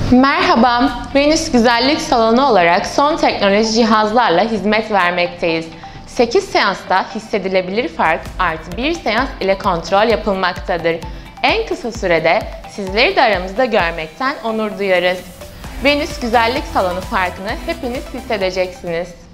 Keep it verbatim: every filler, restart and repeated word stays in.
Merhaba, Venüs Güzellik Salonu olarak son teknoloji cihazlarla hizmet vermekteyiz. sekiz seansta hissedilebilir fark artı bir seans ile kontrol yapılmaktadır. En kısa sürede sizleri de aramızda görmekten onur duyarız. Venüs Güzellik Salonu farkını hepiniz hissedeceksiniz.